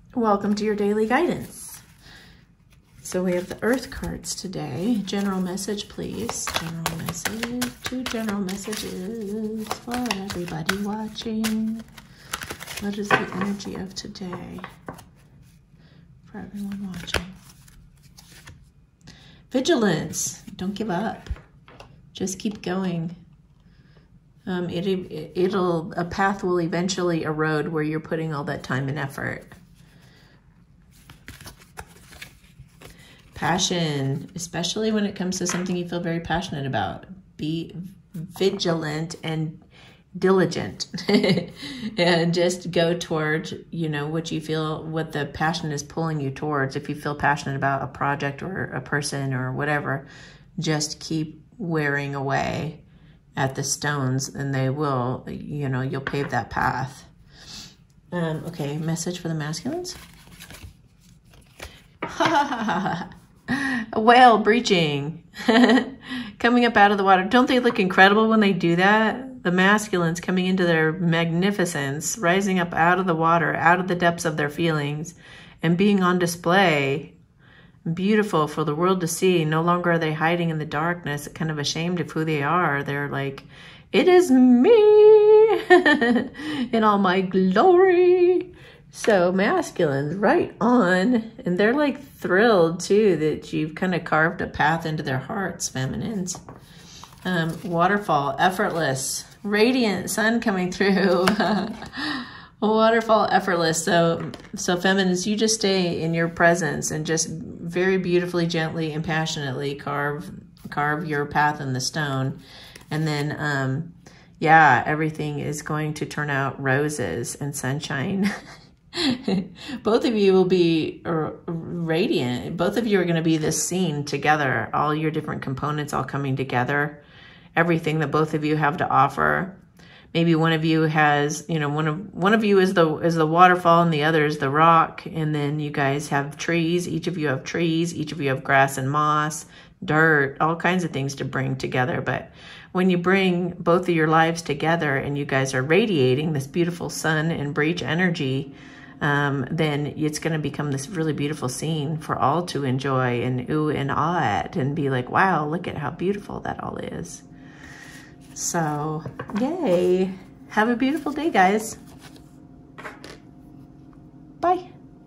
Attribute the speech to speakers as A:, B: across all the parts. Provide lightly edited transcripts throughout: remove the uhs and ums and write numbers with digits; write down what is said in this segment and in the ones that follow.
A: Welcome to your daily guidance. So we have the Earth cards today. General message, please. General message, 2 general messages for everybody watching. What is the energy of today for everyone watching? Vigilance. Don't give up. Just keep going. A path will eventually erode where you're putting all that time and effort. Passion, especially when it comes to something you feel very passionate about. Be vigilant and diligent and just go towards, what you feel, what the passion is pulling you towards. If you feel passionate about a project or a person or whatever, just keep wearing away at the stones and they will, you'll pave that path. Okay, message for the masculines. A whale breaching, coming up out of the water. Don't they look incredible when they do that? The masculines coming into their magnificence, rising up out of the water, out of the depths of their feelings, and being on display. Beautiful for the world to see. No longer are they hiding in the darkness, kind of ashamed of who they are. They're like, it is me in all my glory. So masculines, right on. And they're like thrilled too that you've kind of carved a path into their hearts, feminines. Waterfall, effortless, radiant sun coming through. Waterfall, effortless. So feminines, you just stay in your presence and just very beautifully, gently, and passionately carve your path in the stone. And then, yeah, everything is going to turn out roses and sunshine. Both of you will be radiant. Both of you are going to be this scene together. All your different components all coming together. Everything that both of you have to offer. Maybe one of you has, one of you is the waterfall and the other is the rock. And then you guys have trees. Each of you have trees. Each of you have grass and moss, dirt, all kinds of things to bring together. But when you bring both of your lives together and you guys are radiating this beautiful sun and breach energy, then it's going to become this really beautiful scene for all to enjoy and ooh and ah at and be like, wow, look at how beautiful that all is. So, yay. Have a beautiful day, guys. Bye.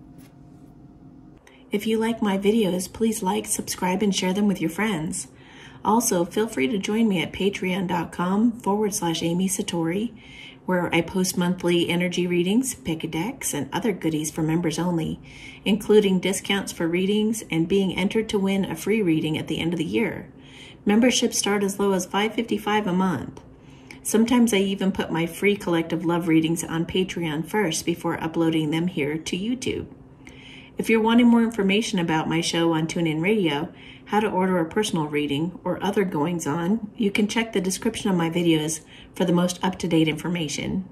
A: If you like my videos, please like, subscribe, and share them with your friends. Also, feel free to join me at patreon.com/Amy Satori, where I post monthly energy readings, pick a decks, and other goodies for members only, including discounts for readings and being entered to win a free reading at the end of the year. Memberships start as low as $5.55 a month. Sometimes I even put my free collective love readings on Patreon first before uploading them here to YouTube. If you're wanting more information about my show on TuneIn Radio, how to order a personal reading, or other goings-on, you can check the description of my videos for the most up-to-date information.